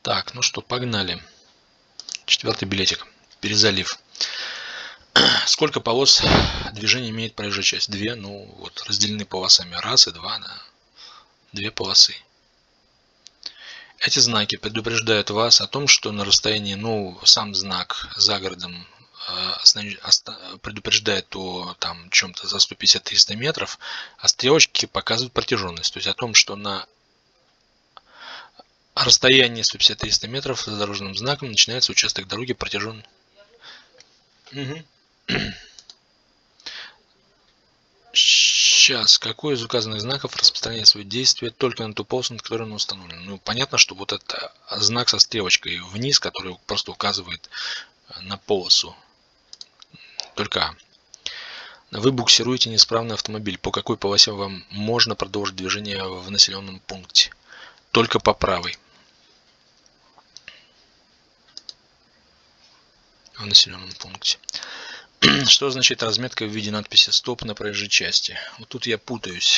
Так, ну что, погнали. 4-й билетик. Перезалив. Сколько полос движения имеет проезжая часть? 2. Ну вот, разделены полосами. 1 и 2, да. 2 полосы. Эти знаки предупреждают вас о том, что на расстоянии, ну, сам знак за городом предупреждает о там чем-то за 150-300 метров, а стрелочки показывают протяженность. То есть о том, что на расстоянии 150-300 метров за дорожным знаком начинается участок дороги протяженный. Сейчас, какой из указанных знаков распространяет свое действие только на ту полосу, на которой он установлен? Ну, понятно, что вот это знак со стрелочкой вниз, который просто указывает на полосу. Только вы буксируете неисправный автомобиль. По какой полосе вам можно продолжить движение в населенном пункте? Только по правой. В населенном пункте. Что означает разметка в виде надписи «Стоп» на проезжей части? Вот тут я путаюсь.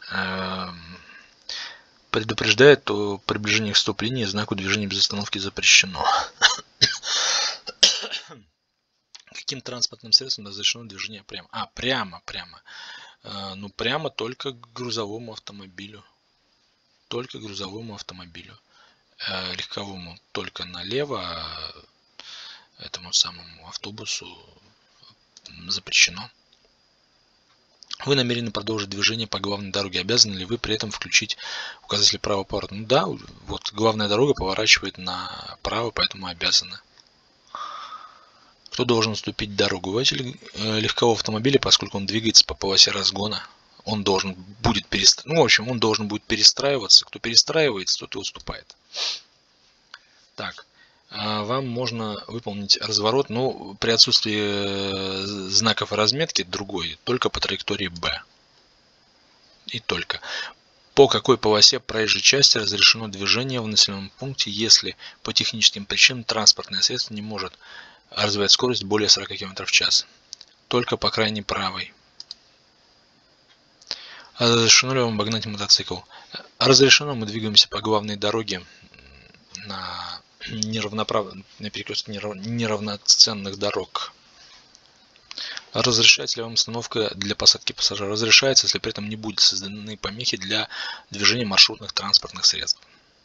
Предупреждает о приближении к стоп-линии, знаку движения без остановки запрещено. Каким транспортным средством разрешено движение прямо? Прямо. Ну, прямо только к грузовому автомобилю. Только к грузовому автомобилю. Легковому только налево, а этому самому автобусу запрещено. Вы намерены продолжить движение по главной дороге. Обязаны ли вы при этом включить указатель правого поворота? Ну да, вот главная дорога поворачивает направо, поэтому обязаны. Кто должен уступить дорогу? Водитель легкового автомобиля, поскольку он двигается по полосе разгона, он должен будет он должен будет перестраиваться. Кто перестраивается, тот и уступает. Так. Вам можно выполнить разворот, но при отсутствии знаков разметки другой, только по траектории Б. И только. По какой полосе проезжей части разрешено движение в населенном пункте, если по техническим причинам транспортное средство не может развивать скорость более 40 км в час? Только по крайней правой. Разрешено ли вам обогнать мотоцикл? Разрешено, мы двигаемся по главной дороге на перекрестке неравноценных дорог. Разрешается ли вам остановка для посадки пассажира? Разрешается, если при этом не будет созданы помехи для движения маршрутных транспортных средств.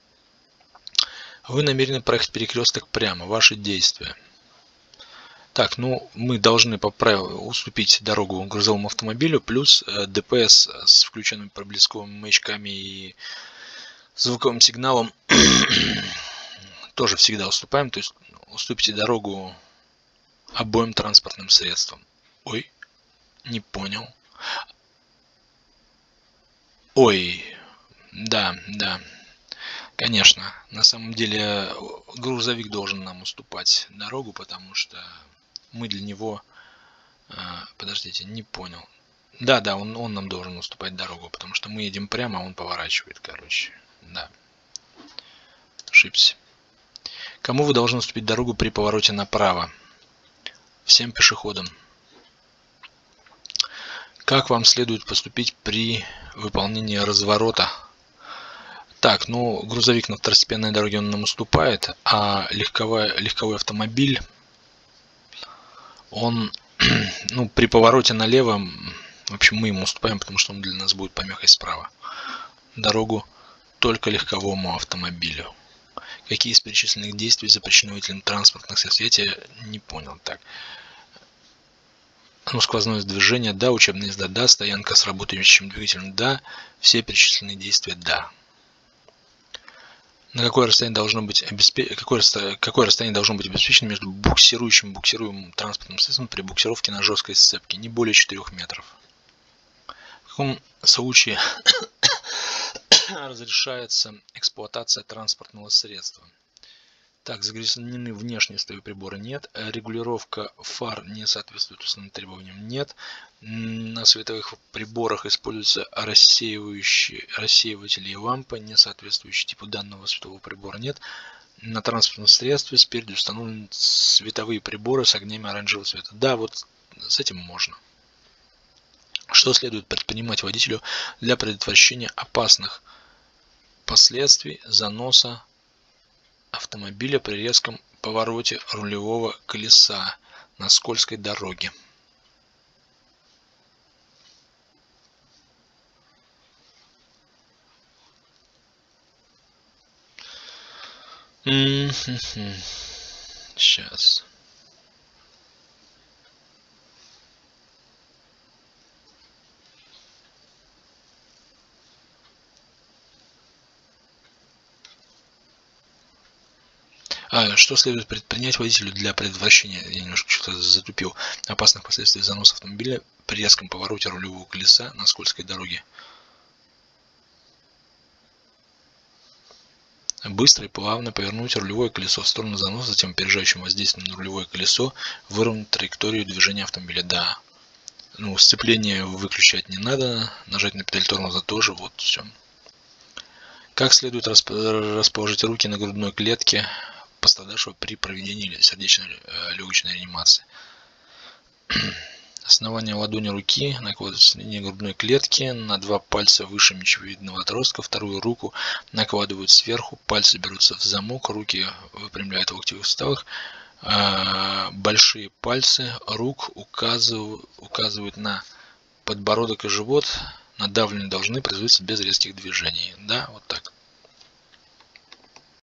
Вы намерены проехать перекресток прямо. Ваши действия. Так, ну мы должны по правилу уступить дорогу грузовому автомобилю, плюс ДПС с включенными проблесковыми маячками и звуковым сигналом тоже всегда уступаем, то есть уступите дорогу обоим транспортным средствам. Ой, не понял. Ой, да, конечно. На самом деле грузовик должен нам уступать дорогу, потому что мы для него... Подождите, не понял. Да, он нам должен уступать дорогу, потому что мы едем прямо, а он поворачивает, короче. Да. Ошибся. Кому вы должны уступить дорогу при повороте направо? Всем пешеходам. Как вам следует поступить при выполнении разворота? Так, ну грузовик на второстепенной дороге он нам уступает, а легковой автомобиль, он, ну, при повороте налево, в общем, мы ему уступаем, потому что он для нас будет помехой справа. Дорогу только легковому автомобилю. Какие из перечисленных действий запрещены водителям транспортных средств? Я тебя не понял. Так. Ну, сквозное движение, да. Учебная езда, да. Стоянка с работающим двигателем, да. Все перечисленные действия, да. На какое расстояние должно быть какое расстояние должно быть обеспечено между буксируемым транспортным средством при буксировке на жесткой сцепке? Не более 4 метров. В каком случае разрешается эксплуатация транспортного средства? Так, загрязнены внешние стоевые приборы? Нет. Регулировка фар не соответствует установленным требованиям? Нет. На световых приборах используются рассеиватели и лампы, не соответствующие типу данного светового прибора? Нет. На транспортном средстве спереди установлены световые приборы с огнями оранжевого цвета? Да, вот с этим можно. Что следует предпринимать водителю для предотвращения опасных последствий заноса автомобиля при резком повороте рулевого колеса на скользкой дороге. Сейчас. Что следует предпринять водителю для предотвращения, я немножко что-то затупил, опасных последствий заноса автомобиля при резком повороте рулевого колеса на скользкой дороге? Быстро и плавно повернуть рулевое колесо в сторону заноса, затем опережающим воздействием на рулевое колесо выровнять траекторию движения автомобиля. Да. Ну, сцепление выключать не надо, нажать на педаль тормоза тоже, вот все. Как следует расположить руки на грудной клетке пострадавшего при проведении сердечно-легочной реанимации? Основание ладони руки накладывается в середине грудной клетки, на 2 пальца выше мечевидного отростка, вторую руку накладывают сверху, пальцы берутся в замок, руки выпрямляют в локтевых суставах, большие пальцы рук указывают на подбородок и живот, надавливания должны производиться без резких движений. Да, вот так.